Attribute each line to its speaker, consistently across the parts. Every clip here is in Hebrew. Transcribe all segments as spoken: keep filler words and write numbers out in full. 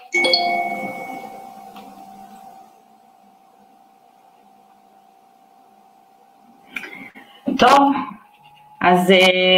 Speaker 1: טוב, אז,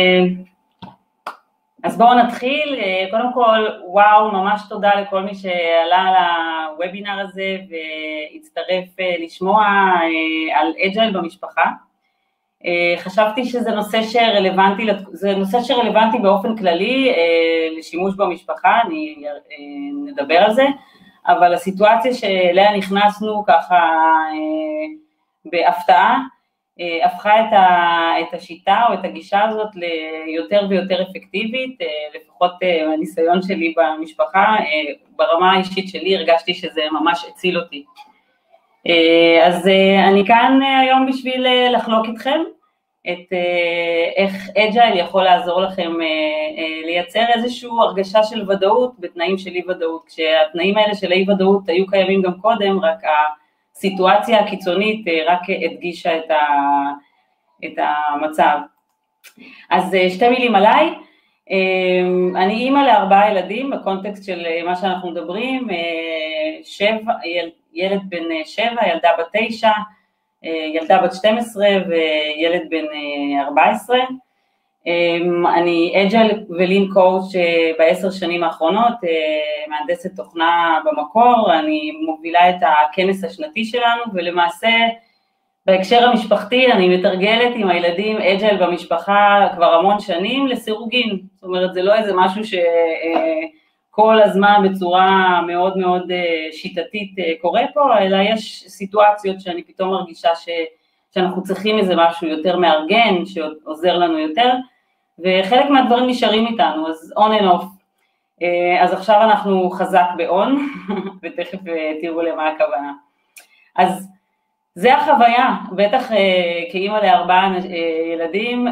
Speaker 1: אז בואו נתחיל. קודם כל, וואו, ממש תודה לכל מי שעלה לוובינר הזה והצטרף לשמוע על Agile במשפחה. חשבתי שזה נושא שרלוונטי, זה נושא שרלוונטי באופן כללי לשימוש במשפחה, אני נדבר על זה, אבל הסיטואציה שאליה נכנסנו ככה בהפתעה, הפכה את, ה, את השיטה או את הגישה הזאת ליותר ויותר אפקטיבית, לפחות הניסיון שלי במשפחה, ברמה האישית שלי הרגשתי שזה ממש הציל אותי. אז אני כאן היום בשביל לחלוק איתכם את איך Agile יכול לעזור לכם לייצר איזושהי הרגשה של ודאות בתנאים של אי ודאות, כשהתנאים האלה של אי ודאות היו קיימים גם קודם, רק הסיטואציה הקיצונית רק הדגישה את, ה, את המצב. אז שתי מילים עליי, אני אימא לארבעה ילדים בקונטקסט של מה שאנחנו מדברים, שבע, ילד בן שבע, ילדה בת תשע, ילדה בת שתים עשרה וילד בן ארבע עשרה. אני Agile ולין קואוץ' בעשר שנים האחרונות, מהנדסת תוכנה במקור, אני מובילה את הכנס השנתי שלנו, ולמעשה בהקשר המשפחתי אני מתרגלת עם הילדים Agile במשפחה כבר המון שנים לסירוגין, זאת אומרת זה לא איזה משהו שכל הזמן בצורה מאוד מאוד שיטתית קורה פה, אלא יש סיטואציות שאני פתאום מרגישה ש... שאנחנו צריכים איזה משהו יותר מארגן, שעוזר לנו יותר, וחלק מהדברים נשארים איתנו, אז on and off. אז עכשיו אנחנו חזק ב-on, ותכף תראו למה הכוונה. אז זה החוויה, בטח כאימא לארבעה ילדים,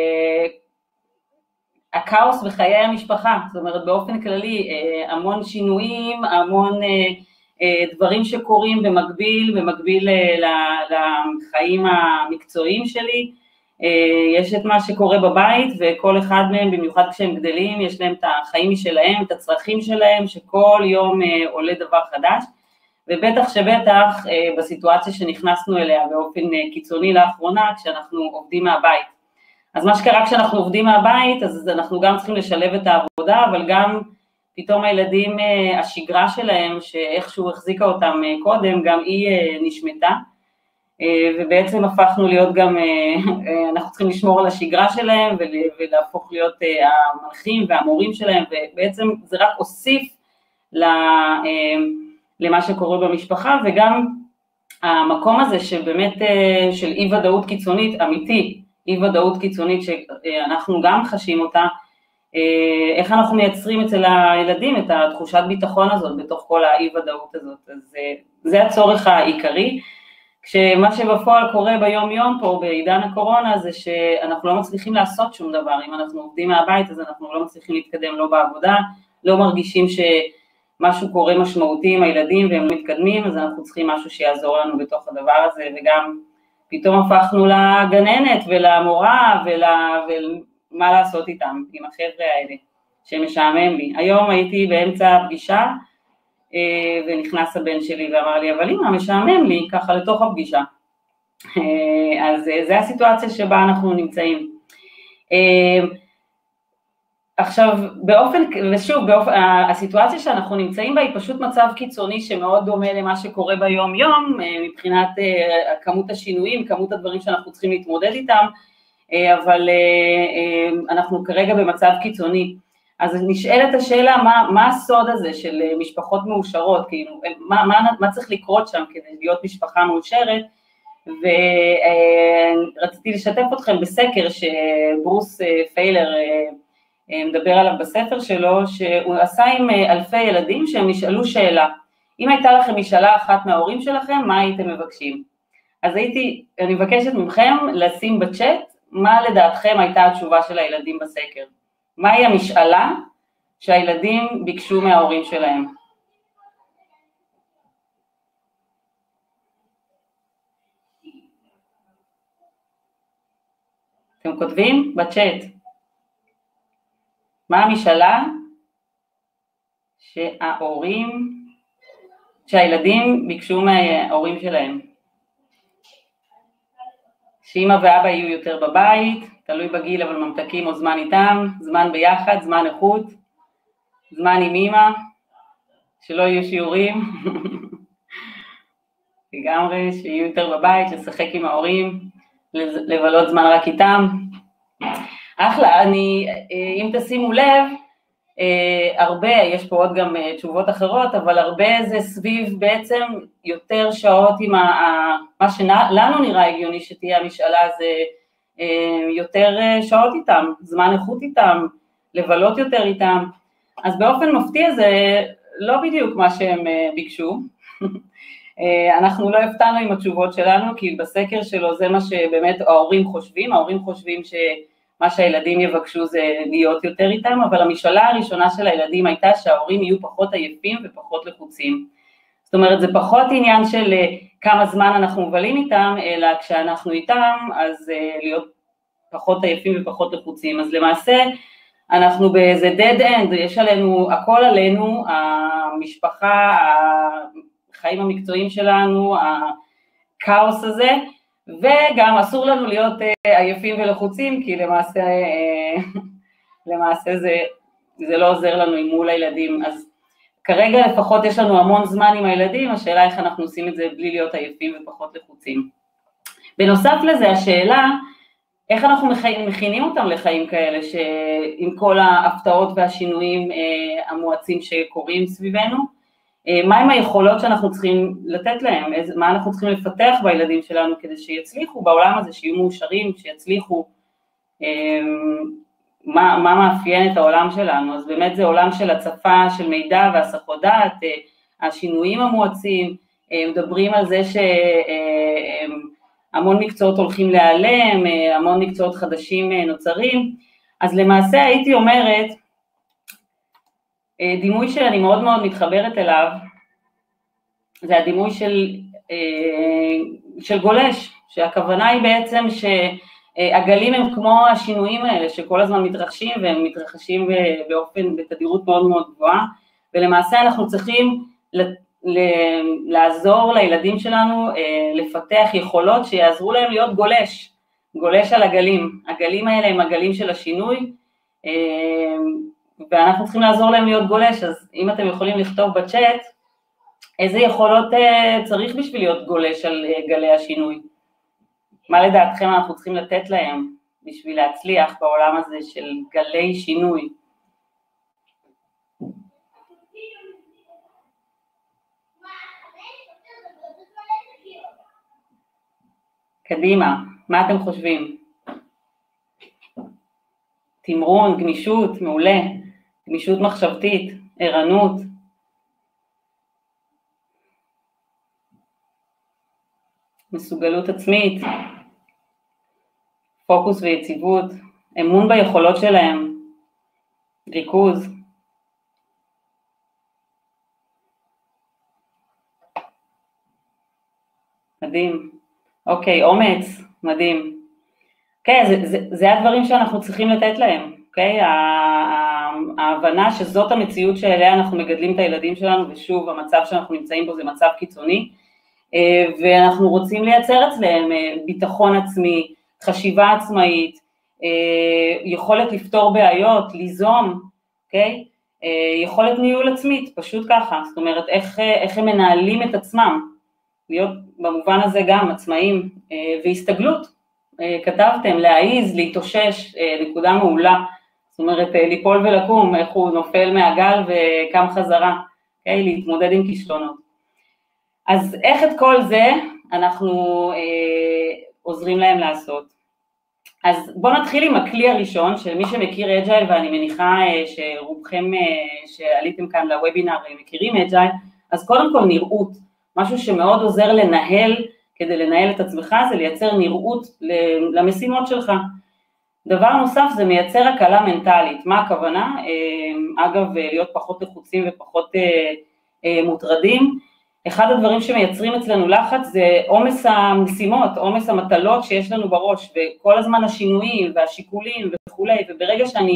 Speaker 1: הכאוס בחיי המשפחה, זאת אומרת באופן כללי, המון שינויים, המון דברים שקורים במקביל, במקביל לחיים המקצועיים שלי, יש את מה שקורה בבית, וכל אחד מהם, במיוחד כשהם גדלים, יש להם את החיים משלהם, את הצרכים שלהם, שכל יום עולה דבר חדש, ובטח שבטח בסיטואציה שנכנסנו אליה באופן קיצוני לאחרונה, כשאנחנו עובדים מהבית. אז מה שקרה כשאנחנו עובדים מהבית, אז אנחנו גם צריכים לשלב את העבודה, אבל גם פתאום הילדים, השגרה שלהם, שאיכשהו החזיקה אותם קודם, גם היא נשמטה, ובעצם הפכנו להיות גם, אנחנו צריכים לשמור על השגרה שלהם, ולהפוך להיות המנחים והמורים שלהם, ובעצם זה רק הוסיף למה שקורה במשפחה, וגם המקום הזה שבאמת של אי ודאות קיצונית, אמיתי, אי ודאות קיצונית שאנחנו גם חשים אותה, איך אנחנו מייצרים אצל הילדים את התחושת ביטחון הזאת, בתוך כל האי ודאות הזאת, אז זה הצורך העיקרי, כשמה שבפועל קורה ביום יום פה, בעידן הקורונה, זה שאנחנו לא מצליחים לעשות שום דבר, אם אנחנו עובדים מהבית, אז אנחנו לא מצליחים להתקדם לא בעבודה, לא מרגישים שמשהו קורה משמעותי עם הילדים והם מתקדמים, אז אנחנו צריכים משהו שיעזור לנו בתוך הדבר הזה, וגם פתאום הפכנו לגננת ולמורה ומה לעשות איתם, עם החבר'ה האלה, שמשעמם לי. היום הייתי באמצע הפגישה, ונכנס הבן שלי ואמר לי, אבל אמא, משעמם לי, ככה לתוך הפגישה. אז זה הסיטואציה שבה אנחנו נמצאים. עכשיו, באופן, ושוב, באופן, הסיטואציה שאנחנו נמצאים בה היא פשוט מצב קיצוני שמאוד דומה למה שקורה ביום יום, מבחינת כמות השינויים, כמות הדברים שאנחנו צריכים להתמודד איתם, אבל אנחנו כרגע במצב קיצוני. אז נשאלת השאלה, מה, מה הסוד הזה של משפחות מאושרות, כאילו, מה, מה, מה צריך לקרות שם כדי להיות משפחה מאושרת, ורציתי לשתף אתכם בסקר שברוס פיילר מדבר עליו בספר שלו, שהוא עשה עם אלפי ילדים שהם נשאלו שאלה, אם הייתה לכם משאלה אחת מההורים שלכם, מה הייתם מבקשים? אז הייתי, אני מבקשת מכם לשים בצ'אט, מה לדעתכם הייתה התשובה של הילדים בסקר? מהי המשאלה שהילדים ביקשו מההורים שלהם? אתם כותבים בצ'אט. מה המשאלה שההורים, שהילדים ביקשו מההורים שלהם. שאמא ואבא יהיו יותר בבית, תלוי בגיל אבל ממתקים או זמן איתם, זמן ביחד, זמן איכות, זמן עם אמא, שלא יהיו שיעורים, לגמרי, שיהיו יותר בבית, לשחק עם ההורים, לבלות זמן רק איתם. אחלה, אני, אם תשימו לב, הרבה, יש פה עוד גם תשובות אחרות, אבל הרבה זה סביב בעצם יותר שעות עם ה, מה שלנו נראה הגיוני שתהיה המשאלה, זה יותר שעות איתם, זמן איכות איתם, לבלות יותר איתם, אז באופן מפתיע זה לא בדיוק מה שהם ביקשו, אנחנו לא הפתענו עם התשובות שלנו, כי בסקר שלו זה מה שבאמת ההורים חושבים, ההורים חושבים ש... מה שהילדים יבקשו זה להיות יותר איתם, אבל המשאלה הראשונה של הילדים הייתה שההורים יהיו פחות עייפים ופחות לחוצים. זאת אומרת, זה פחות עניין של כמה זמן אנחנו מבלים איתם, אלא כשאנחנו איתם, אז להיות פחות עייפים ופחות לחוצים. אז למעשה, אנחנו באיזה dead end, יש עלינו, הכל עלינו, המשפחה, החיים המקצועיים שלנו, הכאוס הזה, וגם אסור לנו להיות עייפים ולחוצים, כי למעשה, למעשה זה, זה לא עוזר לנו עם מול הילדים. אז כרגע לפחות יש לנו המון זמן עם הילדים, השאלה איך אנחנו עושים את זה בלי להיות עייפים ופחות לחוצים. בנוסף לזה, השאלה, איך אנחנו מכינים אותם לחיים כאלה, שעם כל ההפתעות והשינויים המואצים שקורים סביבנו, מה עם היכולות שאנחנו צריכים לתת להם, מה אנחנו צריכים לפתח בילדים שלנו כדי שיצליחו בעולם הזה, שיהיו מאושרים, שיצליחו, מה, מה מאפיין את העולם שלנו. אז באמת זה עולם של הצפה של מידע והסחות דעת, השינויים המואצים, מדברים על זה שהמון מקצועות הולכים להיעלם, המון מקצועות חדשים נוצרים, אז למעשה הייתי אומרת, דימוי שאני מאוד מאוד מתחברת אליו, זה הדימוי של, של גולש, שהכוונה היא בעצם שהגלים הם כמו השינויים האלה, שכל הזמן מתרחשים, והם מתרחשים באופן, בתדירות מאוד מאוד גבוהה, ולמעשה אנחנו צריכים לעזור לילדים שלנו לפתח יכולות שיעזרו להם להיות גולש, גולש על הגלים. הגלים האלה הם הגלים של השינוי, ואנחנו צריכים לעזור להם להיות גולש. אז אם אתם יכולים לכתוב בצ'אט, איזה יכולות צריך בשביל להיות גולש על גלי השינוי? מה לדעתכם אנחנו צריכים לתת להם בשביל להצליח בעולם הזה של גלי שינוי? קדימה, מה אתם חושבים? תמרון, גמישות, מעולה, גמישות מחשבתית, ערנות. מסוגלות עצמית, פוקוס ויציבות, אמון ביכולות שלהם, ריכוז. מדהים. אוקיי, אומץ, מדהים. אוקיי, זה, זה, זה הדברים שאנחנו צריכים לתת להם, אוקיי? ההבנה שזאת המציאות שאליה אנחנו מגדלים את הילדים שלנו, ושוב, המצב שאנחנו נמצאים בו זה מצב קיצוני, ואנחנו רוצים לייצר אצלם ביטחון עצמי, חשיבה עצמאית, יכולת לפתור בעיות, ליזום, אוקיי? יכולת ניהול עצמית, פשוט ככה, זאת אומרת, איך, איך הם מנהלים את עצמם, להיות במובן הזה גם עצמאים, והסתגלות, כתבתם, להעיז, להתאושש, נקודה מעולה, זאת אומרת, ליפול ולקום, איך הוא נופל מהגל וקם חזרה, אוקיי? להתמודד עם כישלונות. אז איך את כל זה אנחנו אה, עוזרים להם לעשות? אז בואו נתחיל עם הכלי הראשון, שמי שמכיר אג'ייל, ואני מניחה אה, שרובכם אה, שעליתם כאן לוובינר מכירים אג'ייל, אז קודם כל נראות, משהו שמאוד עוזר לנהל, כדי לנהל את עצמך, זה לייצר נראות למשימות שלך. דבר נוסף זה מייצר הקלה מנטלית, מה הכוונה? אה, אגב, להיות פחות לחוצים ופחות אה, אה, מוטרדים, אחד הדברים שמייצרים אצלנו לחץ זה עומס המשימות, עומס המטלות שיש לנו בראש, וכל הזמן השינויים והשיקולים וכו', וברגע שאני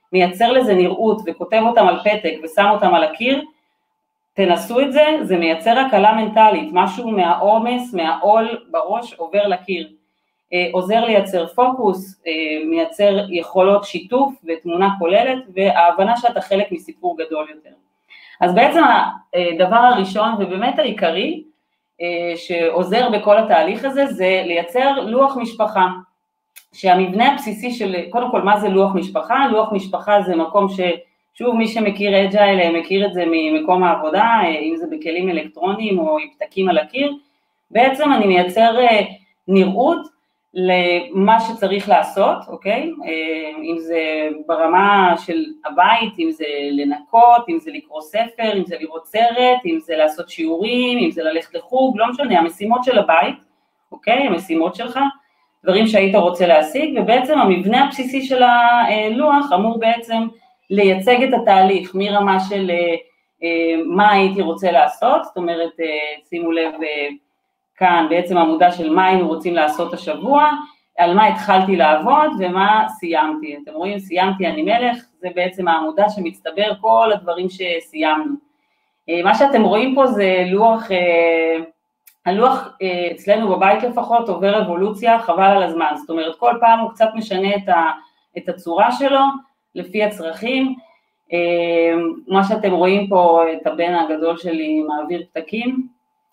Speaker 1: מייצר לזה נראות וכותב אותם על פתק ושם אותם על הקיר, תנסו את זה, זה מייצר הקלה מנטלית, משהו מהעומס, מהעול בראש עובר לקיר, עוזר לייצר פוקוס, מייצר יכולות שיתוף ותמונה כוללת, וההבנה שאתה חלק מסיפור גדול יותר. אז בעצם הדבר הראשון ובאמת העיקרי, שעוזר בכל התהליך הזה, זה לייצר לוח משפחה, שהמבנה הבסיסי של, קודם כל מה זה לוח משפחה? לוח משפחה זה מקום ש... שוב, מי שמכיר Agile מכיר את זה ממקום העבודה, אם זה בכלים אלקטרוניים או עם פתקים על הקיר, בעצם אני מייצר נראות למה שצריך לעשות, אוקיי? אם זה ברמה של הבית, אם זה לנקות, אם זה לקרוא ספר, אם זה לראות סרט, אם זה לעשות שיעורים, אם זה ללכת לחוג, לא משנה, המשימות של הבית, אוקיי? המשימות שלך, דברים שהיית רוצה להשיג, ובעצם המבנה הבסיסי של הלוח אמור בעצם לייצג את התהליך, מרמה של מה הייתי רוצה לעשות, זאת אומרת, שימו לב כאן בעצם עמודה של מה היינו רוצים לעשות השבוע, על מה התחלתי לעבוד ומה סיימתי. אתם רואים, סיימתי אני מלך, זה בעצם העמודה שמצטבר כל הדברים שסיימנו. מה שאתם רואים פה זה לוח, הלוח אצלנו בבית לפחות עובר אבולוציה חבל על הזמן, זאת אומרת כל פעם הוא קצת משנה את הצורה שלו, לפי הצרכים, מה שאתם רואים פה, את הבן הגדול שלי מעביר פתקים,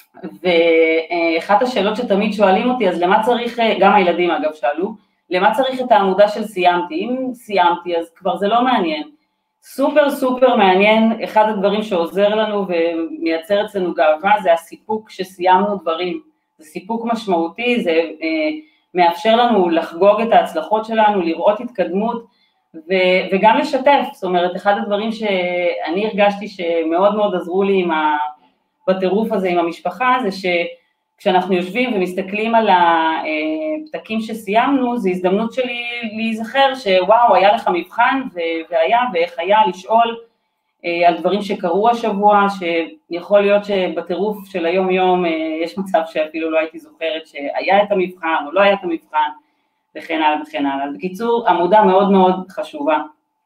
Speaker 1: ואחת השאלות שתמיד שואלים אותי, אז למה צריך, גם הילדים אגב שאלו, למה צריך את העמודה של סיימתי? אם סיימתי, אז כבר זה לא מעניין. סופר סופר מעניין, אחד הדברים שעוזר לנו ומייצר אצלנו גאווה, זה הסיפוק שסיימנו דברים. זה סיפוק משמעותי, זה מאפשר לנו לחגוג את ההצלחות שלנו, לראות התקדמות, וגם לשתף. זאת אומרת, אחד הדברים שאני הרגשתי שמאוד מאוד עזרו לי עם בטירוף הזה עם המשפחה, זה שכשאנחנו יושבים ומסתכלים על הפתקים שסיימנו, זו הזדמנות שלי להיזכר שוואו, היה לך מבחן, והיה ואיך היה לשאול על דברים שקרו השבוע, שיכול להיות שבטירוף של היום יום יש מצב שאפילו לא הייתי זוכרת שהיה את המבחן או לא היה את המבחן, וכן הלאה וכן הלאה. בקיצור, עמודה מאוד מאוד חשובה.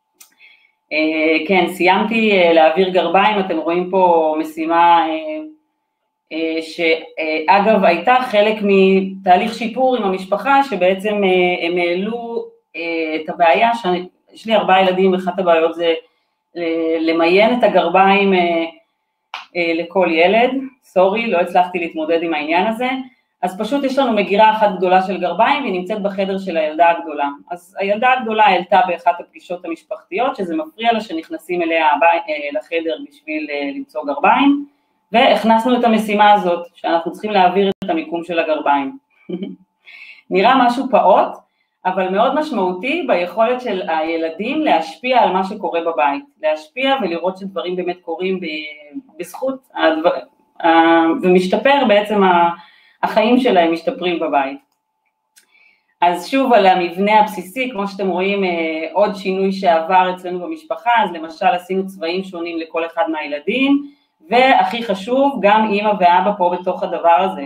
Speaker 1: כן, סיימתי להעביר גרביים, אתם רואים פה משימה שאגב הייתה חלק מתהליך שיפור עם המשפחה, שבעצם הם העלו את הבעיה, שיש לי ארבעה ילדים, ואחת הבעיות זה למיין את הגרביים לכל ילד, סורי, לא הצלחתי להתמודד עם העניין הזה, אז פשוט יש לנו מגירה אחת גדולה של גרביים, והיא נמצאת בחדר של הילדה הגדולה. אז הילדה הגדולה העלתה באחת הפגישות המשפחתיות, שזה מפריע לה שנכנסים אליה לחדר בשביל למצוא גרביים, והכנסנו את המשימה הזאת, שאנחנו צריכים להעביר את המיקום של הגרביים. נראה משהו פעוט, אבל מאוד משמעותי ביכולת של הילדים להשפיע על מה שקורה בבית, להשפיע ולראות שדברים באמת קורים בזכות, ומשתפר בעצם ה... החיים שלהם משתפרים בבית. אז שוב על המבנה הבסיסי, כמו שאתם רואים, עוד שינוי שעבר אצלנו במשפחה, אז למשל עשינו צבעים שונים לכל אחד מהילדים, והכי חשוב, גם אמא ואבא פה בתוך הדבר הזה.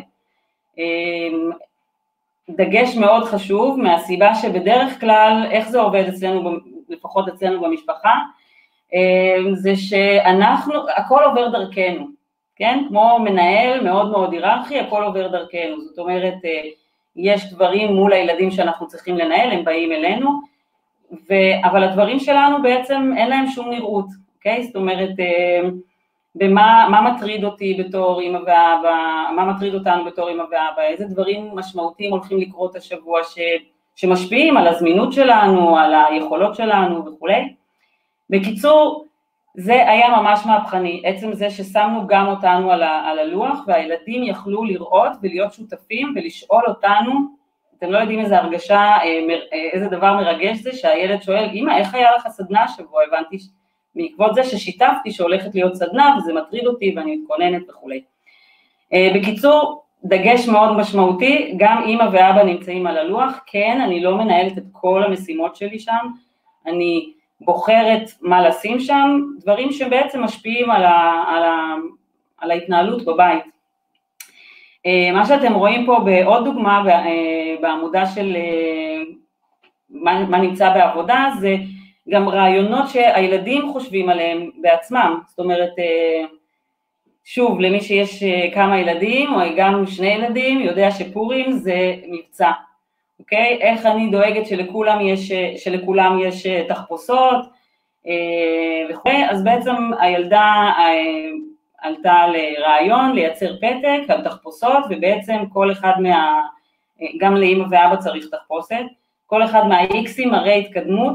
Speaker 1: דגש מאוד חשוב, מהסיבה שבדרך כלל, איך זה עובד אצלנו, לפחות אצלנו במשפחה, זה שאנחנו, הכל עובר דרכנו. כן, כמו מנהל מאוד מאוד היררכי, הכל עובר דרכנו, זאת אומרת, יש דברים מול הילדים שאנחנו צריכים לנהל, הם באים אלינו, ו... אבל הדברים שלנו בעצם אין להם שום נראות, אוקיי? זאת אומרת, במה, מה מטריד אותי בתור אמא ואבא, מה מטריד אותנו בתור אמא ואבא, איזה דברים משמעותיים הולכים לקרות השבוע ש... שמשפיעים על הזמינות שלנו, על היכולות שלנו וכו'. בקיצור, זה היה ממש מהפכני, עצם זה ששמנו גם אותנו על, ה, על הלוח, והילדים יכלו לראות ולהיות שותפים ולשאול אותנו, אתם לא יודעים איזה הרגשה, איזה דבר מרגש זה, שהילד שואל, אמא, איך היה לך סדנה השבוע? הבנתי בעקבות זה ששיתפתי שהולכת להיות סדנה, וזה מטריד אותי ואני מתכוננת וכו'. בקיצור, דגש מאוד משמעותי, גם אמא ואבא נמצאים על הלוח, כן, אני לא מנהלת את כל המשימות שלי שם, אני בוחרת מה לשים שם, דברים שבעצם משפיעים על, ה, על, ה, על ההתנהלות בבית. מה שאתם רואים פה בעוד דוגמה בעמודה של מה, מה נמצא בעבודה, זה גם רעיונות שהילדים חושבים עליהם בעצמם, זאת אומרת, שוב, למי שיש כמה ילדים, או גם שני ילדים, יודע שפורים זה מבצע, אוקיי? איך אני דואגת שלכולם יש, שלכולם יש תחפושות, וכו', אז בעצם הילדה עלתה לרעיון, לייצר פתק על תחפושות, ובעצם כל אחד מה, גם לאמא ואבא צריך תחפושת, כל אחד מה-X'ים מראה התקדמות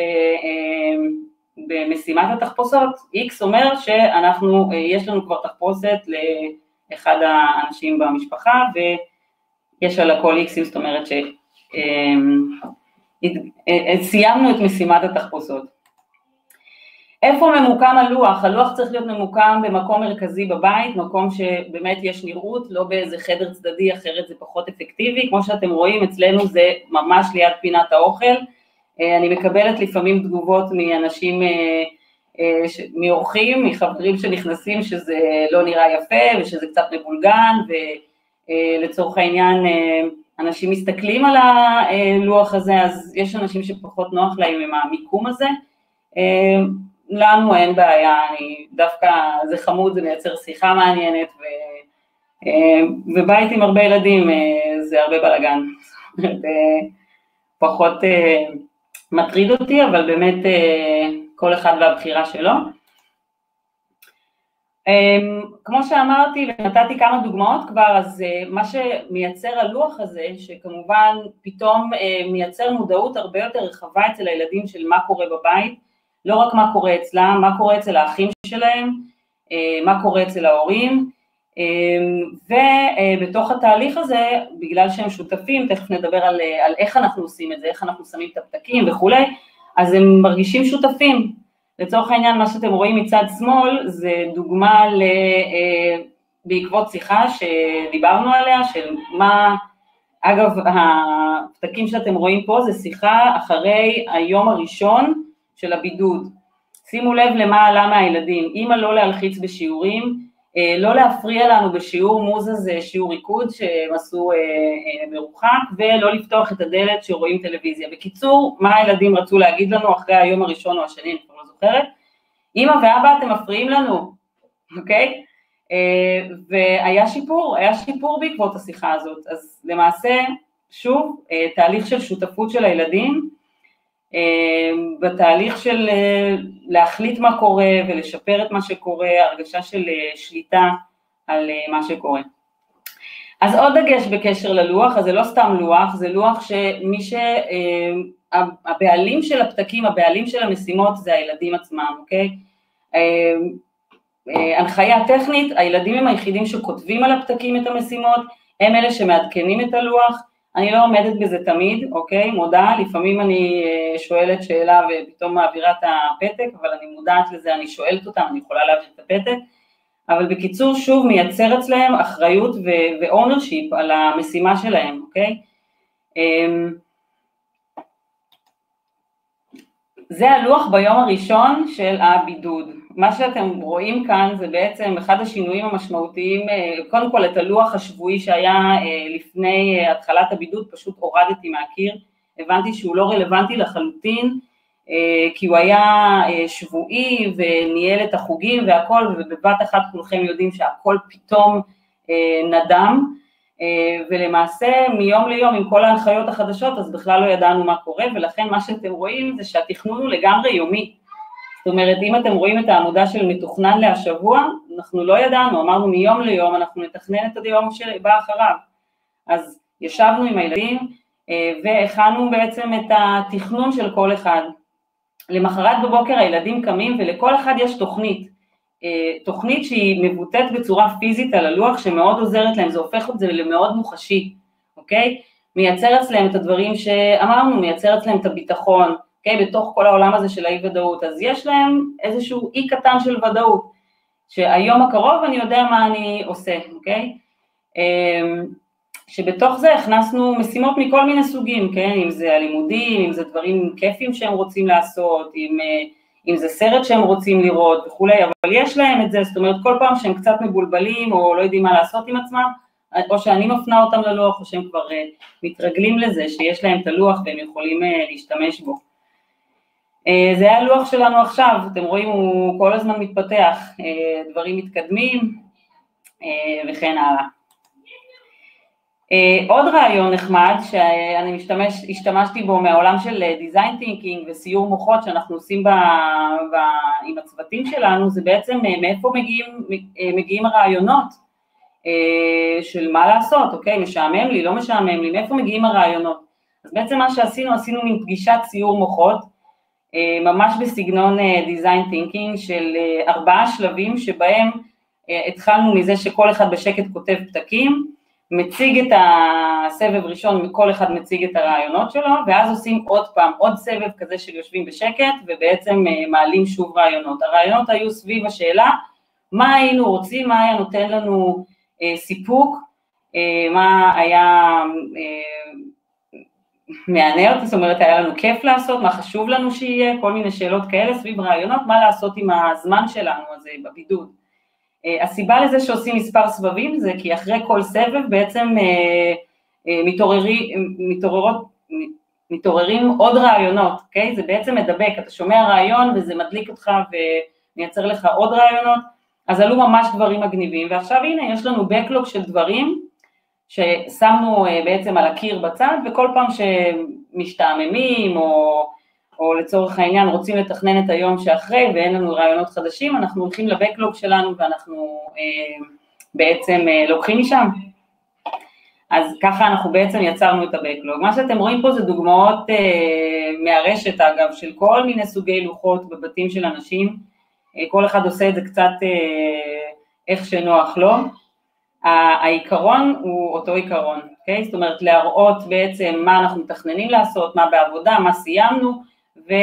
Speaker 1: במשימת התחפושות. X אומר שאנחנו, יש לנו כבר תחפושת לאחד האנשים במשפחה, ויש על הכל X'ים, זאת אומרת שסיימנו את משימת התחפושות. איפה ממוקם הלוח? הלוח צריך להיות ממוקם במקום מרכזי בבית, מקום שבאמת יש נראות, לא באיזה חדר צדדי, אחרת זה פחות אפקטיבי. כמו שאתם רואים, אצלנו זה ממש ליד פינת האוכל. אני מקבלת לפעמים תגובות מאנשים, מאורחים, מחברים שנכנסים, שזה לא נראה יפה ושזה קצת מבולגן, ולצורך העניין אנשים מסתכלים על הלוח הזה, אז יש אנשים שפחות נוח להם עם המיקום הזה. לנו אין בעיה, אני דווקא, זה חמוד, זה מייצר שיחה מעניינת, ו, ובית עם הרבה ילדים זה הרבה בלגן, פחות מטריד אותי, אבל באמת כל אחד והבחירה שלו. כמו שאמרתי ונתתי כמה דוגמאות כבר, אז מה שמייצר הלוח הזה, שכמובן פתאום מייצר מודעות הרבה יותר רחבה אצל הילדים של מה קורה בבית, לא רק מה קורה אצלם, מה קורה אצל האחים שלהם, מה קורה אצל ההורים, ובתוך התהליך הזה, בגלל שהם שותפים, תכף נדבר על, על איך אנחנו עושים את זה, איך אנחנו שמים את הפתקים וכו', אז הם מרגישים שותפים. לצורך העניין, מה שאתם רואים מצד שמאל, זה דוגמה ל, בעקבות שיחה שדיברנו עליה, של מה, אגב, הפתקים שאתם רואים פה, זה שיחה אחרי היום הראשון, של הבידוד. שימו לב למה עלה מהילדים, אמא לא להלחיץ בשיעורים, לא להפריע לנו בשיעור מוזז, שיעור ריקוד שהם עשו מרוחק, ולא לפתוח את הדלת שרואים טלוויזיה. בקיצור, מה הילדים רצו להגיד לנו אחרי היום הראשון או השני, אני כבר לא זוכרת? אמא ואבא אתם מפריעים לנו, אוקיי? והיה שיפור, היה שיפור בעקבות השיחה הזאת, אז למעשה, שוב, תהליך של שותפות של הילדים, בתהליך של להחליט מה קורה ולשפר את מה שקורה, הרגשה של שליטה על מה שקורה. אז עוד דגש בקשר ללוח, אז זה לא סתם לוח, זה לוח שמי שהבעלים של הפתקים, הבעלים של המשימות זה הילדים עצמם, אוקיי? הנחיה טכנית, הילדים הם היחידים שכותבים על הפתקים את המשימות, הם אלה שמעדכנים את הלוח, אני לא עומדת בזה תמיד, אוקיי, מודע, לפעמים אני שואלת שאלה ופתאום מעבירה את הפתק, אבל אני מודעת לזה, אני שואלת אותם, אני יכולה להעביר את הפתק, אבל בקיצור, שוב, מייצר אצלהם אחריות ו-ownership על המשימה שלהם, אוקיי? זה הלוח ביום הראשון של הבידוד. מה שאתם רואים כאן זה בעצם אחד השינויים המשמעותיים, קודם כל את הלוח השבועי שהיה לפני התחלת הבידוד, פשוט הורדתי מהקיר, הבנתי שהוא לא רלוונטי לחלוטין, כי הוא היה שבועי וניהל את החוגים והכל, ובבת אחת כולכם יודעים שהכל פתאום נדם, ולמעשה מיום ליום עם כל ההנחיות החדשות, אז בכלל לא ידענו מה קורה, ולכן מה שאתם רואים זה שהתכנון הוא לגמרי יומי. זאת אומרת, אם אתם רואים את העמודה של מתוכנן להשבוע, אנחנו לא ידענו, אמרנו מיום ליום, אנחנו נתכנן את היום שבא אחריו. אז ישבנו עם הילדים, והכנו בעצם את התכנון של כל אחד. למחרת בבוקר הילדים קמים, ולכל אחד יש תוכנית. תוכנית שהיא מבוטאת בצורה פיזית על הלוח, שמאוד עוזרת להם, זה הופך את זה למאוד מוחשי, אוקיי? מייצר אצלם את הדברים שאמרנו, מייצר אצלם את הביטחון, אוקיי? בתוך כל העולם הזה של האי-ודאות, אז יש להם איזשהו אי קטן של ודאות, שהיום הקרוב אני יודע מה אני עושה, אוקיי? שבתוך זה הכנסנו משימות מכל מיני סוגים, כן? אם זה הלימודים, אם זה דברים כיפים שהם רוצים לעשות, אם... אם זה סרט שהם רוצים לראות וכולי, אבל יש להם את זה, זאת אומרת, כל פעם שהם קצת מבולבלים, או לא יודעים מה לעשות עם עצמם, או שאני מפנה אותם ללוח, או שהם כבר מתרגלים לזה, שיש להם את הלוח, והם יכולים להשתמש בו. זה הלוח שלנו עכשיו, אתם רואים, הוא כל הזמן מתפתח, דברים מתקדמים וכן הלאה. עוד רעיון נחמד שאני משתמש, השתמשתי בו מהעולם של design thinking וסיור מוחות שאנחנו עושים ב, ב, עם הצוותים שלנו, זה בעצם מאיפה מגיעים, מגיעים הרעיונות של מה לעשות, אוקיי, משעמם לי, לא משעמם לי, מאיפה מגיעים הרעיונות. אז בעצם מה שעשינו, עשינו מין פגישת סיור מוחות, ממש בסגנון design thinking של ארבעה שלבים שבהם התחלנו מזה שכל אחד בשקט כותב פתקים, מציג את הסבב ראשון, כל אחד מציג את הרעיונות שלו, ואז עושים עוד פעם, עוד סבב כזה של יושבים בשקט, ובעצם מעלים שוב רעיונות. הרעיונות היו סביב השאלה, מה היינו רוצים, מה היה נותן לנו אה, סיפוק, אה, מה היה אה, מענה אותי, זאת אומרת, היה לנו כיף לעשות, מה חשוב לנו שיהיה, כל מיני שאלות כאלה סביב רעיונות, מה לעשות עם הזמן שלנו הזה בבידוד. הסיבה לזה שעושים מספר סבבים זה כי אחרי כל סבב בעצם מתעוררים, מתעוררות, מתעוררים עוד רעיונות, אוקיי? זה בעצם מדבק, אתה שומע רעיון וזה מדליק אותך ומייצר לך עוד רעיונות, אז עלו ממש דברים מגניבים, ועכשיו הנה יש לנו בקלוג של דברים ששמנו בעצם על הקיר בצד, וכל פעם שמשתעממים או... או לצורך העניין רוצים לתכנן את היום שאחרי ואין לנו רעיונות חדשים, אנחנו הולכים לבקלוג שלנו ואנחנו אה, בעצם אה, לוקחים משם. אז ככה אנחנו בעצם יצרנו את הבקלוג. מה שאתם רואים פה זה דוגמאות אה, מהרשת אגב, של כל מיני סוגי לוחות בבתים של אנשים, אה, כל אחד עושה את זה קצת אה, איך שנוח לו. העיקרון הוא אותו עיקרון, okay? זאת אומרת להראות בעצם מה אנחנו מתכננים לעשות, מה בעבודה, מה סיימנו,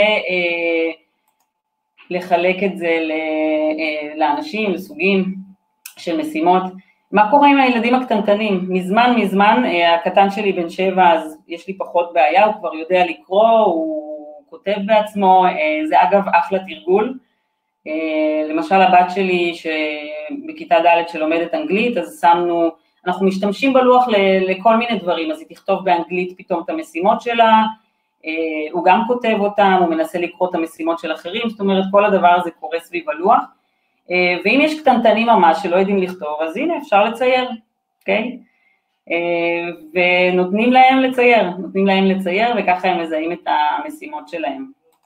Speaker 1: ולחלק את זה לאנשים, לסוגים של משימות. מה קורה עם הילדים הקטנטנים? מזמן מזמן, הקטן שלי בן שבע, אז יש לי פחות בעיה, הוא כבר יודע לקרוא, הוא כותב בעצמו, זה אגב אחלה תרגול. למשל הבת שלי שבכיתה ד' שלומדת אנגלית, אז שמנו, אנחנו משתמשים בלוח לכל מיני דברים, אז היא תכתוב באנגלית פתאום את המשימות שלה, הוא גם כותב אותם, הוא מנסה לקרוא את המשימות של אחרים, זאת אומרת כל הדבר הזה קורה סביב הלוח, ואם יש קטנטנים ממש שלא יודעים לכתוב, אז הנה אפשר לצייר, אוקיי? ונותנים להם לצייר, נותנים להם לצייר וככה הם מזהים את המשימות שלהם.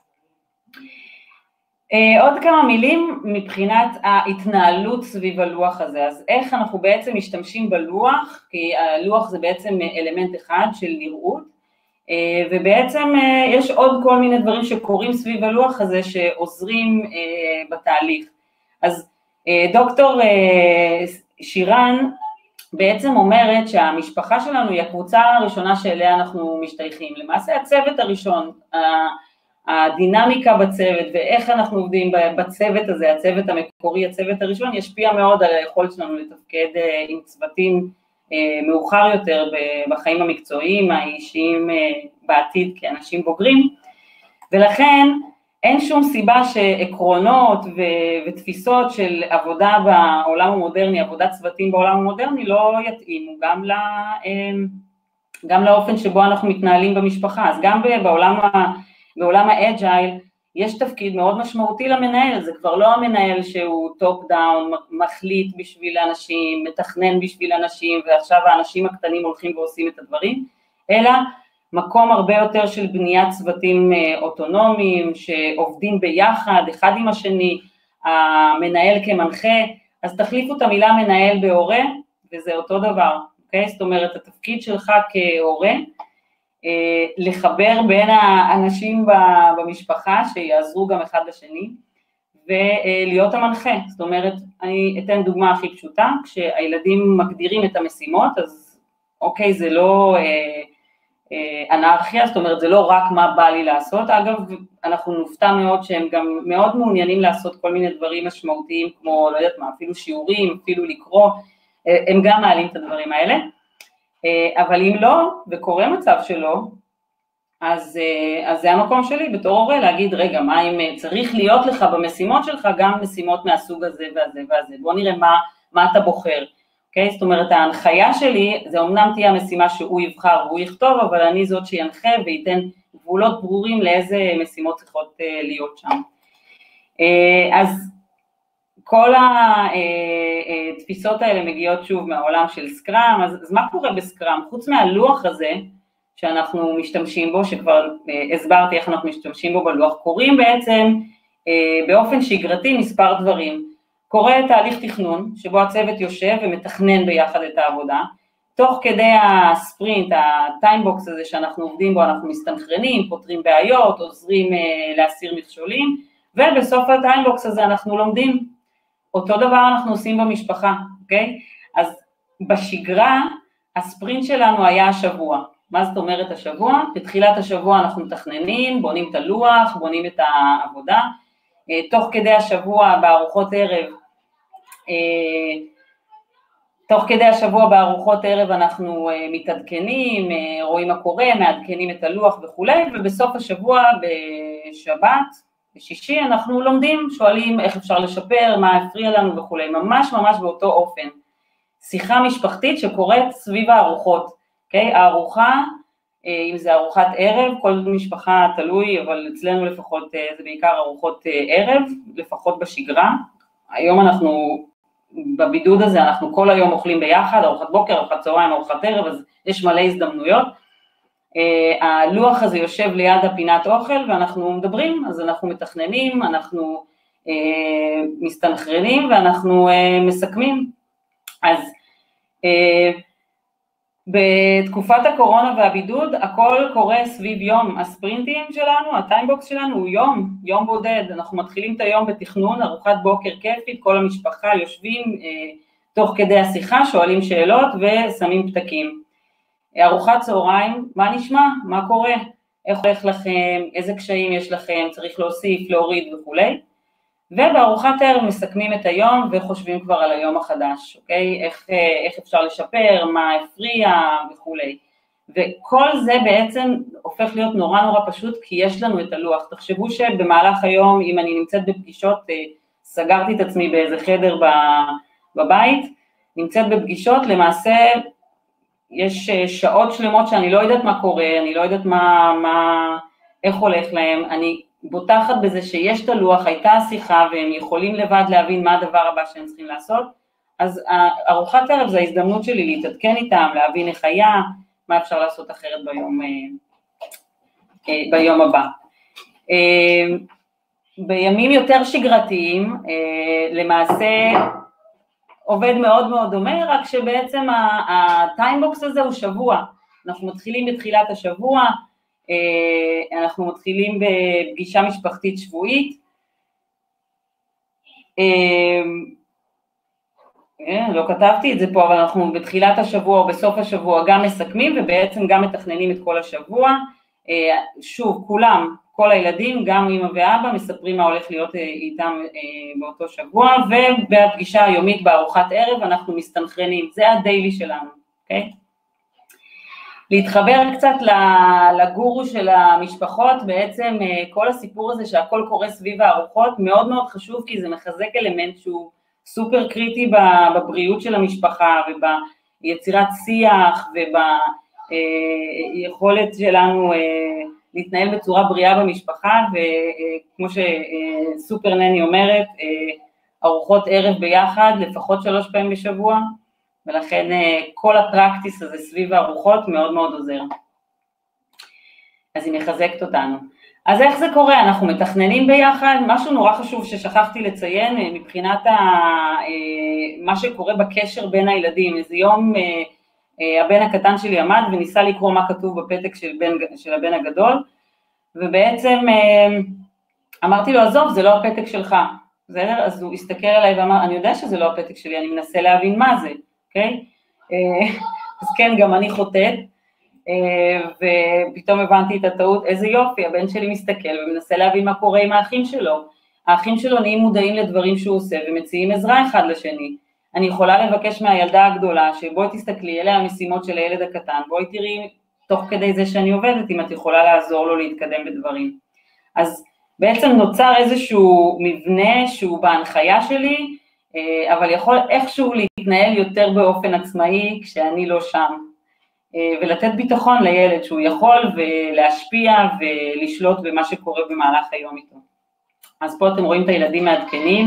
Speaker 1: עוד כמה מילים מבחינת ההתנהלות סביב הלוח הזה, אז איך אנחנו בעצם משתמשים בלוח, כי הלוח זה בעצם אלמנט אחד של נראות, ובעצם יש עוד כל מיני דברים שקורים סביב הלוח הזה שעוזרים בתהליך. אז דוקטור שירן בעצם אומרת שהמשפחה שלנו היא הקבוצה הראשונה שאליה אנחנו משתייכים, למעשה הצוות הראשון, הדינמיקה בצוות ואיך אנחנו עובדים בצוות הזה, הצוות המקורי, הצוות הראשון, ישפיע מאוד על היכולת שלנו לתפקד עם צוותים מאוחר יותר בחיים המקצועיים, האישיים בעתיד כאנשים בוגרים, ולכן אין שום סיבה שעקרונות ותפיסות של עבודה בעולם המודרני, עבודת צוותים בעולם המודרני לא יתאימו גם, לא, גם לאופן שבו אנחנו מתנהלים במשפחה, אז גם בעולם, בעולם האג'ייל, יש תפקיד מאוד משמעותי למנהל, זה כבר לא המנהל שהוא טופ דאון, מחליט בשביל אנשים, מתכנן בשביל אנשים, ועכשיו האנשים הקטנים הולכים ועושים את הדברים, אלא מקום הרבה יותר של בניית צוותים אוטונומיים, שעובדים ביחד, אחד עם השני, המנהל כמנחה, אז תחליפו את המילה מנהל בהורה, וזה אותו דבר, אוקיי? זאת אומרת, התפקיד שלך כהורה, לחבר בין האנשים במשפחה שיעזרו גם אחד לשני ולהיות המנחה. זאת אומרת, אני אתן דוגמה הכי פשוטה, כשהילדים מגדירים את המשימות, אז אוקיי, זה לא אה, אה, אנרכיה, זאת אומרת, זה לא רק מה בא לי לעשות, אגב, אנחנו נופתע מאוד שהם גם מאוד מעוניינים לעשות כל מיני דברים משמעותיים, כמו, לא יודעת מה, אפילו שיעורים, אפילו לקרוא, הם גם מעלים את הדברים האלה, אבל אם לא, וקורה מצב שלא, אז, אז זה המקום שלי בתור הורה להגיד, רגע, מה אם צריך להיות לך במשימות שלך גם משימות מהסוג הזה והזה והזה, בוא נראה מה, מה אתה בוחר, אוקיי? זאת אומרת, ההנחיה שלי, זה אומנם תהיה המשימה שהוא יבחר והוא יכתוב, אבל אני זאת שינחה וייתן גבולות ברורים לאיזה משימות צריכות להיות שם. אז כל התפיסות האלה מגיעות שוב מהעולם של סקראם, אז, אז מה קורה בסקראם? חוץ מהלוח הזה שאנחנו משתמשים בו, שכבר הסברתי איך אנחנו משתמשים בו בלוח, קוראים בעצם באופן שגרתי מספר דברים. קורה תהליך תכנון, שבו הצוות יושב ומתכנן ביחד את העבודה, תוך כדי הספרינט, הטיימבוקס הזה שאנחנו עובדים בו, אנחנו מסתנכרנים, פותרים בעיות, עוזרים להסיר מכשולים, ובסוף הטיימבוקס הזה אנחנו לומדים. אותו דבר אנחנו עושים במשפחה, אוקיי? אז בשגרה, הספרינט שלנו היה השבוע. מה זאת אומרת השבוע? בתחילת השבוע אנחנו מתכננים, בונים את הלוח, בונים את העבודה, תוך כדי השבוע בארוחות ערב, תוך כדי השבוע בארוחות ערב אנחנו מתעדכנים, רואים מה קורה, מעדכנים את הלוח וכו', ובסוף השבוע בשבת, בשישי אנחנו לומדים, שואלים איך אפשר לשפר, מה הפריע לנו וכו', ממש ממש באותו אופן. שיחה משפחתית שקורית סביב הארוחות, אוקיי? הארוחה, אם זה ארוחת ערב, כל משפחה תלוי, אבל אצלנו לפחות זה בעיקר ארוחות ערב, לפחות בשגרה. היום אנחנו, בבידוד הזה, אנחנו כל היום אוכלים ביחד, ארוחת בוקר, ארוחת צהריים, ארוחת ערב, אז יש מלא הזדמנויות. הלוח הזה יושב ליד הפינת אוכל, ואנחנו מדברים, אז אנחנו מתכננים, אנחנו מסתנכרנים, ואנחנו מסכמים. אז בתקופת הקורונה והבידוד, הכל קורה סביב יום. הספרינטים שלנו, הטיימבוקס שלנו הוא יום, יום בודד. אנחנו מתחילים את היום בתכנון, ארוחת בוקר כיפית, כל המשפחה יושבים אה, תוך כדי השיחה, שואלים שאלות ושמים פתקים. ארוחת צהריים, מה נשמע? מה קורה? איך הולך לכם? איזה קשיים יש לכם? צריך להוסיף, להוריד וכו'. ובארוחת ערב מסכמים את היום וחושבים כבר על היום החדש, אוקיי? איך, איך אפשר לשפר, מה הפריע וכו'. וכל זה בעצם הופך להיות נורא נורא פשוט, כי יש לנו את הלוח. תחשבו שבמהלך היום, אם אני נמצאת בפגישות, סגרתי את עצמי באיזה חדר בבית, נמצאת בפגישות, למעשה יש שעות שלמות שאני לא יודעת מה קורה, אני לא יודעת מה, מה, איך הולך להם, אני בוטחת בזה שיש את הלוח, הייתה השיחה והם יכולים לבד להבין מה הדבר הבא שהם צריכים לעשות, אז ארוחת ערב זה ההזדמנות שלי להתעדכן איתם, להבין איך היה, מה אפשר לעשות אחרת ביום, ביום הבא. בימים יותר שגרתיים, למעשה עובד מאוד מאוד דומה, רק שבעצם הטיימבוקס הזה הוא שבוע, אנחנו מתחילים בתחילת השבוע, אנחנו מתחילים בפגישה משפחתית שבועית, לא כתבתי את זה פה, אבל אנחנו בתחילת השבוע או בסוף השבוע גם מסכמים ובעצם גם מתכננים את כל השבוע, שוב כולם, כל הילדים, גם אמא ואבא, מספרים מה הולך להיות איתם באותו שבוע, ובפגישה היומית בארוחת ערב אנחנו מסתנכרנים, זה הדיילי שלנו, אוקיי? להתחבר קצת לגורו של המשפחות, בעצם כל הסיפור הזה שהכל קורה סביב הארוחות, מאוד מאוד חשוב, כי זה מחזק אלמנט שהוא סופר קריטי בבריאות של המשפחה, וביצירת שיח, וביכולת שלנו להתנהל בצורה בריאה במשפחה, וכמו שסופר נני אומרת, ארוחות ערב ביחד, לפחות שלוש פעמים בשבוע, ולכן כל הפרקטיס הזה סביב הארוחות מאוד מאוד עוזר. אז היא מחזקת אותנו. אז איך זה קורה? אנחנו מתכננים ביחד, משהו נורא חשוב ששכחתי לציין, מבחינת מה שקורה בקשר בין הילדים. איזה יום הבן הקטן שלי עמד וניסה לקרוא מה כתוב בפתק של, בן, של הבן הגדול, ובעצם אמרתי לו, עזוב, זה לא הפתק שלך. בסדר? אז הוא הסתכל עליי ואמר, אני יודע שזה לא הפתק שלי, אני מנסה להבין מה זה. אוקיי? אז כן, גם אני חוטאת, ופתאום הבנתי את הטעות, איזה יופי, הבן שלי מסתכל ומנסה להבין מה קורה עם האחים שלו. האחים שלו נהיים מודעים לדברים שהוא עושה ומציעים עזרה אחד לשני. אני יכולה לבקש מהילדה הגדולה שבואי תסתכלי, אלה המשימות של הילד הקטן, בואי תראי תוך כדי זה שאני עובדת, אם את יכולה לעזור לו להתקדם בדברים. אז בעצם נוצר איזשהו מבנה שהוא בהנחיה שלי, אבל יכול איכשהו להתנהל יותר באופן עצמאי כשאני לא שם. ולתת ביטחון לילד שהוא יכול ולהשפיע ולשלוט במה שקורה במהלך היום איתו. אז פה אתם רואים את הילדים מעדכנים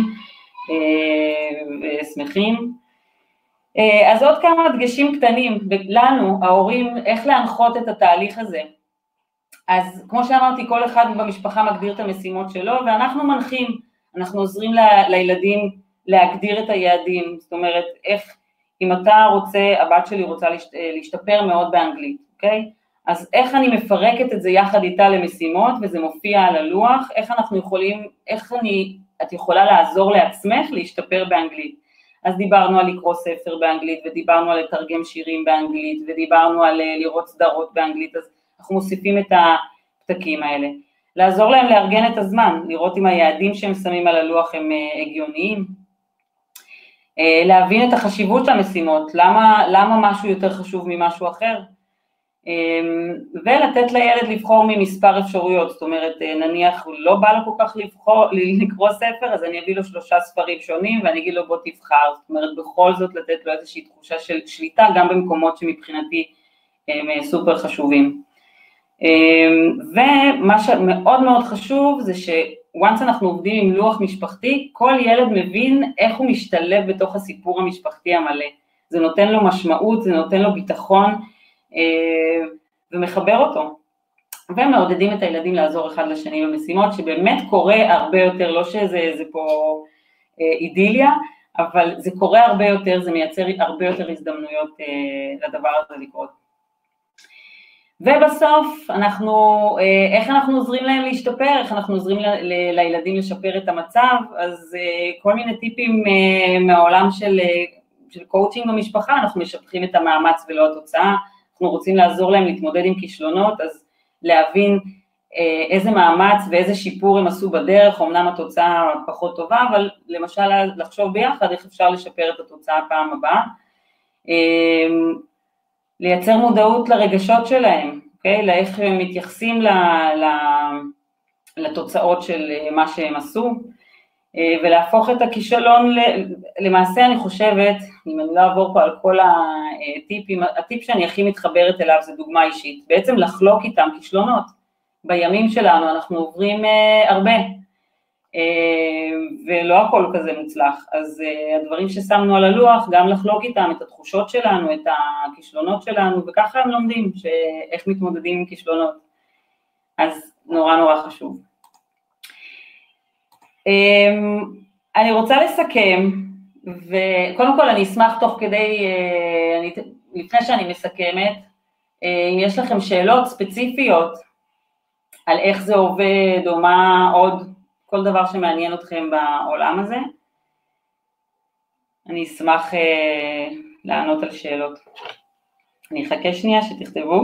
Speaker 1: ושמחים. אז עוד כמה דגשים קטנים לנו, ההורים, איך להנחות את התהליך הזה. אז כמו שאמרתי, כל אחד במשפחה מגדיר את המשימות שלו, ואנחנו מנחים, אנחנו עוזרים ל- לילדים להגדיר את היעדים, זאת אומרת, איך, אם אתה רוצה, הבת שלי רוצה להשתפר מאוד באנגלית, אוקיי? אז איך אני מפרקת את זה יחד איתה למשימות, וזה מופיע על הלוח, איך אנחנו יכולים, איך אני, את יכולה לעזור לעצמך להשתפר באנגלית. אז דיברנו על לקרוא ספר באנגלית, ודיברנו על לתרגם שירים באנגלית, ודיברנו על לראות סדרות באנגלית, אז אנחנו מוסיפים את הפתקים האלה. לעזור להם לארגן את הזמן, לראות אם היעדים שהם שמים על הלוח הם הגיוניים, להבין את החשיבות של המשימות, למה, למה משהו יותר חשוב ממשהו אחר, ולתת לילד לבחור ממספר אפשרויות, זאת אומרת, נניח לא בא לו כל כך לבחור, לקרוא ספר, אז אני אביא לו שלושה ספרים שונים, ואני אגיד לו בוא תבחר, זאת אומרת, בכל זאת לתת לו איזושהי תחושה של שליטה, גם במקומות שמבחינתי הם סופר חשובים. ומה שמאוד מאוד חשוב זה ש-once אנחנו עובדים עם לוח משפחתי, כל ילד מבין איך הוא משתלב בתוך הסיפור המשפחתי המלא. זה נותן לו משמעות, זה נותן לו ביטחון, ומחבר אותו. ומעודדים את הילדים לעזור אחד לשני במשימות, שבאמת קורה הרבה יותר, לא שזה זה פה אידיליה, אבל זה קורה הרבה יותר, זה מייצר הרבה יותר הזדמנויות לדבר הזה לקרות. ובסוף, אנחנו, איך אנחנו עוזרים להם להשתפר, איך אנחנו עוזרים ל, ל, לילדים לשפר את המצב, אז כל מיני טיפים מהעולם של, של קואוצ'ינג במשפחה, אנחנו משפחים את המאמץ ולא התוצאה, אנחנו רוצים לעזור להם להתמודד עם כישלונות, אז להבין איזה מאמץ ואיזה שיפור הם עשו בדרך, אמנם התוצאה פחות טובה, אבל למשל לחשוב ביחד איך אפשר לשפר את התוצאה הפעם הבאה, לייצר מודעות לרגשות שלהם, אוקיי? לאיך הם מתייחסים ל, ל, לתוצאות של מה שהם עשו, ולהפוך את הכישלון, למעשה אני חושבת, אם אני לא אעבור פה על כל הטיפים, הטיפ שאני הכי מתחברת אליו זה דוגמה אישית, בעצם לחלוק איתם כישלונות. בימים שלנו אנחנו עוברים הרבה, ולא הכל כזה מוצלח, אז הדברים ששמנו על הלוח, גם לחלוק איתם את התחושות שלנו, את הכישלונות שלנו, וככה הם לומדים איך מתמודדים עם כישלונות, אז נורא נורא חשוב. אני רוצה לסכם, וקודם כל אני אשמח תוך כדי, אני, לפני שאני מסכמת, אם יש לכם שאלות ספציפיות על איך זה עובד או מה עוד, כל דבר שמעניין אתכם בעולם הזה, אני אשמח אה, לענות על שאלות. אני אחכה שנייה שתכתבו.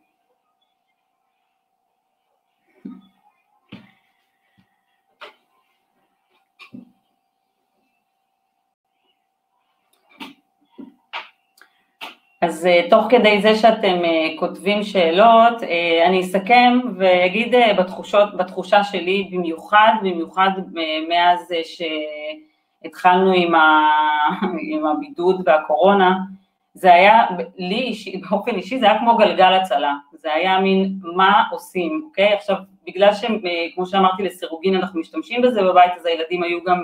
Speaker 1: אז תוך כדי זה שאתם כותבים שאלות, אני אסכם ואגיד בתחושות, בתחושה שלי במיוחד, במיוחד מאז שהתחלנו עם, ה, עם הבידוד והקורונה, זה היה, לי באופן אישי, זה היה כמו גלגל הצלה, זה היה מין מה עושים, אוקיי? עכשיו, בגלל שכמו שאמרתי לסירוגין אנחנו משתמשים בזה בבית, אז הילדים היו גם,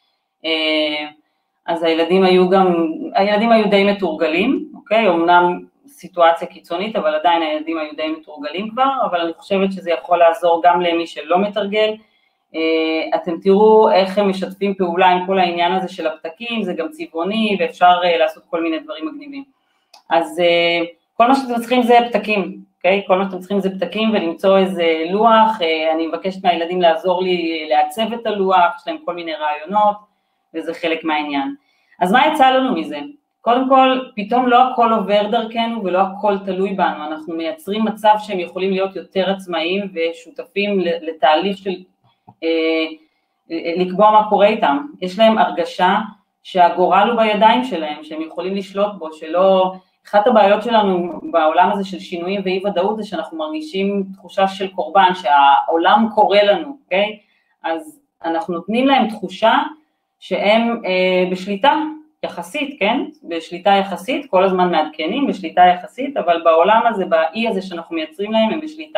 Speaker 1: אז הילדים היו גם, הילדים היו די מתורגלים, אוקיי? אמנם סיטואציה קיצונית, אבל עדיין הילדים היו די מתורגלים כבר, אבל אני חושבת שזה יכול לעזור גם למי שלא מתרגל. אתם תראו איך הם משתפים פעולה עם כל העניין הזה של הפתקים, זה גם צבעוני, ואפשר לעשות כל מיני דברים מגניבים. אז כל מה שאתם צריכים זה פתקים, אוקיי? כל מה שאתם צריכים זה פתקים ולמצוא איזה לוח, אני מבקשת מהילדים לעזור לי לעצב את הלוח, יש להם כל מיני רעיונות, וזה חלק מהעניין. אז מה יצא לנו מזה? קודם כל, פתאום לא הכל עובר דרכנו ולא הכל תלוי בנו, אנחנו מייצרים מצב שהם יכולים להיות יותר עצמאיים ושותפים לתהליך של אה, לקבוע מה קורה איתם. יש להם הרגשה שהגורל הוא בידיים שלהם, שהם יכולים לשלוט בו, שלא, אחת הבעיות שלנו בעולם הזה של שינויים ואי ודאות זה שאנחנו מרגישים תחושה של קורבן, שהעולם קורה לנו, אוקיי? אז אנחנו נותנים להם תחושה שהם אה, בשליטה, יחסית, כן? בשליטה יחסית, כל הזמן מעדכנים, בשליטה יחסית, אבל בעולם הזה, באי הזה שאנחנו מייצרים להם, הם בשליטה.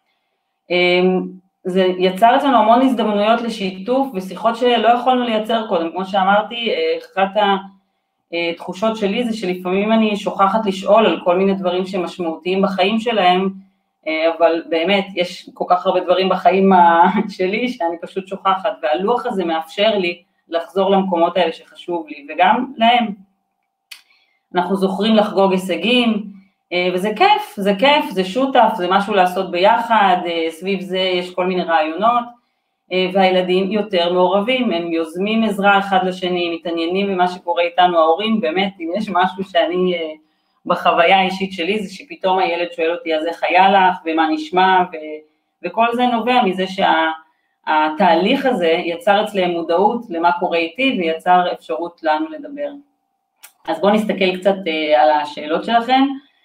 Speaker 1: זה יצר אצלנו המון הזדמנויות לשיתוף ושיחות שלא יכולנו לייצר קודם, כמו שאמרתי, אחת התחושות שלי זה שלפעמים אני שוכחת לשאול על כל מיני דברים שמשמעותיים בחיים שלהם, אבל באמת יש כל כך הרבה דברים בחיים שלי שאני פשוט שוכחת, והלוח הזה מאפשר לי לחזור למקומות האלה שחשוב לי, וגם להם. אנחנו זוכרים לחגוג הישגים, וזה כיף, זה כיף, זה שותף, זה משהו לעשות ביחד, סביב זה יש כל מיני רעיונות, והילדים יותר מעורבים, הם יוזמים עזרה אחד לשני, מתעניינים במה שקורה איתנו ההורים, באמת אם יש משהו שאני בחוויה האישית שלי, זה שפתאום הילד שואל אותי, אז איך היה לך, ומה נשמע, ו... וכל זה נובע מזה שהתהליך שה... הזה יצר אצלם מודעות למה קורה איתי, ויצר אפשרות לנו לדבר. אז בואו נסתכל קצת על השאלות שלכם.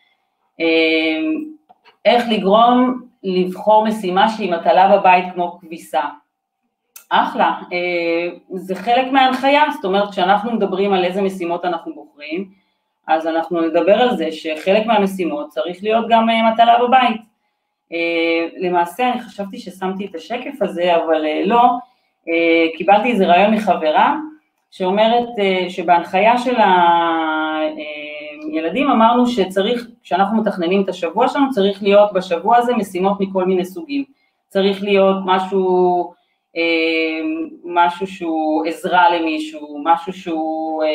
Speaker 1: איך לגרום לבחור משימה שהיא מטלה בבית כמו כביסה? אחלה, זה חלק מההנחיה, זאת אומרת, כשאנחנו מדברים על איזה משימות אנחנו בוחרים, אז אנחנו נדבר על זה שחלק מהמשימות צריך להיות גם מטלה בבית. למעשה, אני חשבתי ששמתי את השקף הזה, אבל לא, קיבלתי איזה רעיון מחברה, שאומרת שבהנחיה של הילדים אמרנו שצריך, כשאנחנו מתכננים את השבוע שלנו, צריך להיות בשבוע הזה משימות מכל מיני סוגים. צריך להיות משהו, משהו שהוא עזרה למישהו, משהו שהוא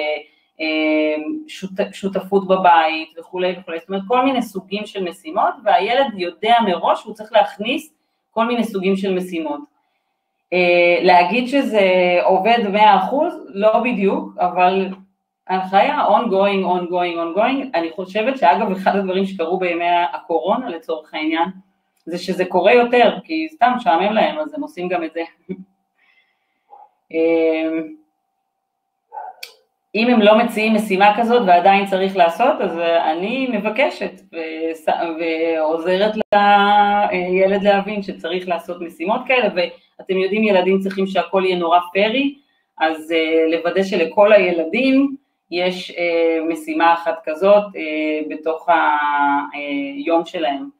Speaker 1: שותפות בבית וכו' וכו'. זאת אומרת, כל מיני סוגים של משימות, והילד יודע מראש שהוא צריך להכניס כל מיני סוגים של משימות. להגיד שזה עובד מאה אחוז, לא בדיוק, אבל הנחיה ongoing, ongoing, ongoing, אני חושבת שאגב אחד הדברים שקרו בימי הקורונה לצורך העניין, זה שזה קורה יותר, כי סתם שעמם להם, אז הם עושים גם את זה. אם הם לא מציעים משימה כזאת ועדיין צריך לעשות, אז אני מבקשת ועוזרת לילד להבין שצריך לעשות משימות כאלה, ואתם יודעים ילדים צריכים שהכל יהיה נורא פרי, אז לוודא שלכל הילדים יש משימה אחת כזאת בתוך היום שלהם.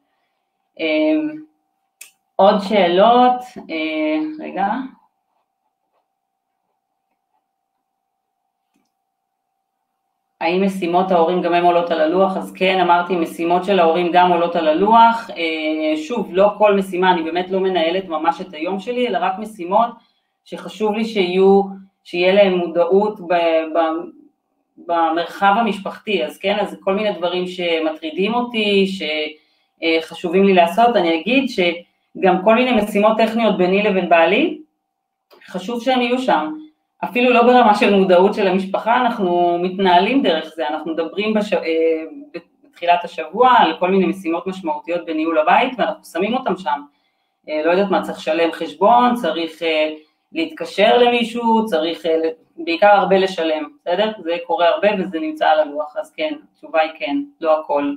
Speaker 1: עוד שאלות, רגע. האם משימות ההורים גם הם עולות על הלוח? אז כן, אמרתי, משימות של ההורים גם עולות על הלוח. שוב, לא כל משימה, אני באמת לא מנהלת ממש את היום שלי, אלא רק משימות שחשוב לי שיהיו, שיהיה להם מודעות ב, ב, במרחב המשפחתי. אז כן, אז כל מיני דברים שמטרידים אותי, שחשובים לי לעשות. אני אגיד שגם כל מיני משימות טכניות ביני לבין בעלי, חשוב שהם יהיו שם. אפילו לא ברמה של מודעות של המשפחה, אנחנו מתנהלים דרך זה, אנחנו מדברים בש... בתחילת השבוע על כל מיני משימות משמעותיות בניהול הבית, ואנחנו שמים אותם שם. לא יודעת מה, צריך לשלם חשבון, צריך להתקשר למישהו, צריך בעיקר הרבה לשלם, בסדר? זה קורה הרבה וזה נמצא על הלוח, אז כן, התשובה היא כן, לא הכל.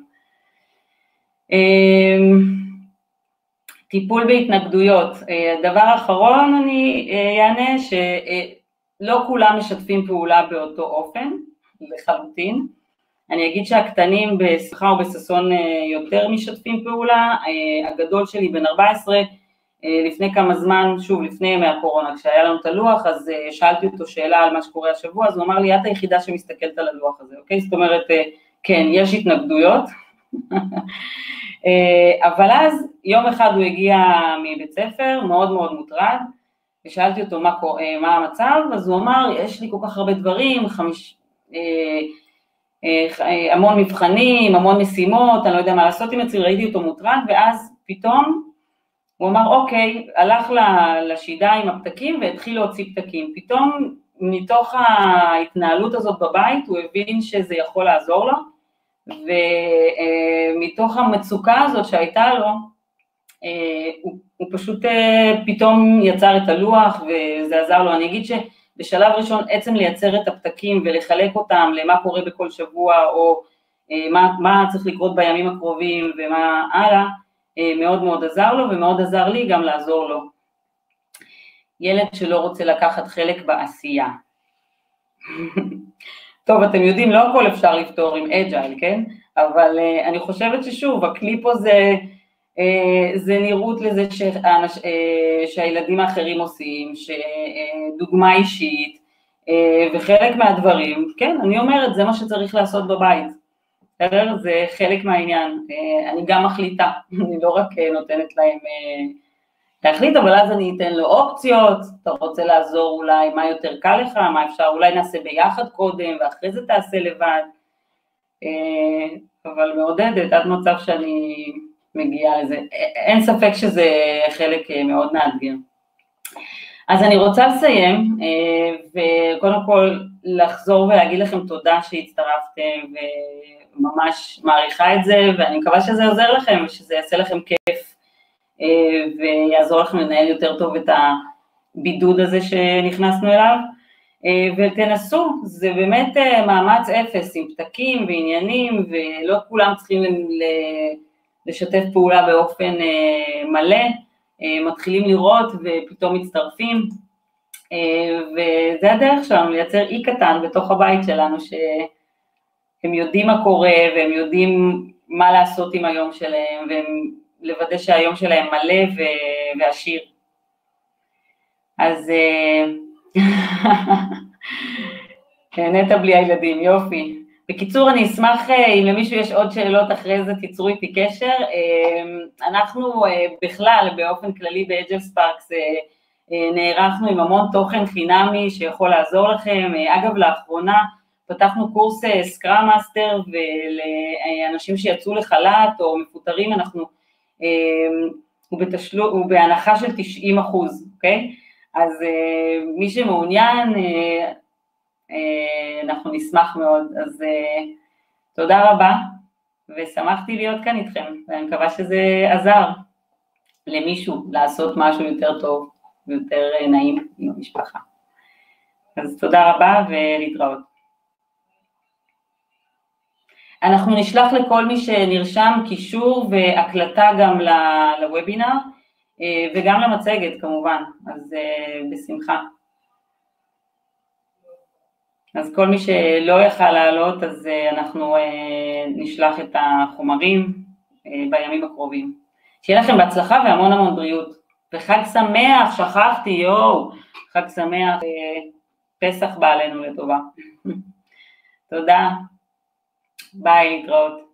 Speaker 1: טיפול בהתנגדויות. דבר אחרון אני אענה ש... לא כולם משתפים פעולה באותו אופן, לחלוטין. אני אגיד שהקטנים בשמחה או בססון יותר משתפים פעולה, הגדול שלי בן ארבע עשרה, לפני כמה זמן, שוב לפני ימי הקורונה, כשהיה לנו את הלוח, אז שאלתי אותו שאלה על מה שקורה השבוע, אז הוא אמר לי, את היחידה שמסתכלת על הלוח הזה, אוקיי? זאת אומרת, כן, יש התנגדויות, אבל אז יום אחד הוא הגיע מבית ספר, מאוד מאוד מוטרד, ושאלתי אותו מה, מה המצב, אז הוא אמר, יש לי כל כך הרבה דברים, חמיש, אה, אה, המון מבחנים, המון משימות, אני לא יודע מה לעשות עם עצמי, ראיתי אותו מוטרד, ואז פתאום הוא אמר, אוקיי, הלך לשידה עם הפתקים והתחיל להוציא פתקים, פתאום מתוך ההתנהלות הזאת בבית, הוא הבין שזה יכול לעזור לו, ומתוך המצוקה הזאת שהייתה לו, הוא, הוא פשוט פתאום יצר את הלוח וזה עזר לו. אני אגיד שבשלב ראשון עצם לייצר את הפתקים ולחלק אותם למה קורה בכל שבוע או מה, מה צריך לקרות בימים הקרובים ומה הלאה, מאוד מאוד עזר לו ומאוד עזר לי גם לעזור לו. ילד שלא רוצה לקחת חלק בעשייה. טוב, אתם יודעים, לא הכל אפשר לפתור עם Agile, כן? אבל uh, אני חושבת ששוב, הכלי פה זה, uh, זה נראות לזה שאנש, uh, שהילדים האחרים עושים, שדוגמה אישית, uh, וחלק מהדברים, כן, אני אומרת, זה מה שצריך לעשות בבית, בסדר? זה חלק מהעניין, uh, אני גם מחליטה, אני לא רק uh, נותנת להם uh, להחליט, אבל אז אני אתן לו אופציות, אתה רוצה לעזור אולי מה יותר קל לך, מה אפשר, אולי נעשה ביחד קודם, ואחרי זה תעשה לבד, אבל מעודדת עד מצב שאני מגיעה לזה, אין ספק שזה חלק מאוד מאתגר. אז אני רוצה לסיים, וקודם כל לחזור ולהגיד לכם תודה שהצטרפתם, וממש מעריכה את זה, ואני מקווה שזה עוזר לכם, ושזה יעשה לכם כיף, ויעזור לכם לנהל יותר טוב את הבידוד הזה שנכנסנו אליו, ותנסו, זה באמת מאמץ אפס עם פתקים ועניינים, ולא כולם צריכים לשתף פעולה באופן מלא, מתחילים לראות ופתאום מצטרפים, וזה הדרך שלנו לייצר אי קטן בתוך הבית שלנו, שהם יודעים מה קורה, והם יודעים מה לעשות עם היום שלהם, והם לוודא שהיום שלהם מלא ועשיר. אז נהנית בלי הילדים, יופי. בקיצור, אני אשמח אם למישהו יש עוד שאלות אחרי זה, תיצרו איתי קשר. אנחנו בכלל, באופן כללי ב-Agile Sparks, נערכנו עם המון תוכן חינמי שיכול לעזור לכם. אגב, לאחרונה פתחנו קורס סקראם מאסטר, ולאנשים שיצאו לחל"ת או מפוטרים, אנחנו, הוא בתשלום, הוא בהנחה של תשעים אחוז, אוקיי? אז מי שמעוניין, אנחנו נשמח מאוד. אז תודה רבה, ושמחתי להיות כאן איתכם, ואני מקווה שזה עזר למישהו לעשות משהו יותר טוב ויותר נעים עם המשפחה. אז תודה רבה ולהתראות. אנחנו נשלח לכל מי שנרשם קישור והקלטה גם לוובינר, וגם למצגת כמובן, אז בשמחה. אז כל מי שלא יכל לעלות, אז אנחנו נשלח את החומרים בימים הקרובים. שיהיה לכם בהצלחה והמון המון בריאות. וחג שמח, שכחתי, יואו, חג שמח, פסח בא עלינו לטובה. תודה, ביי, להתראות.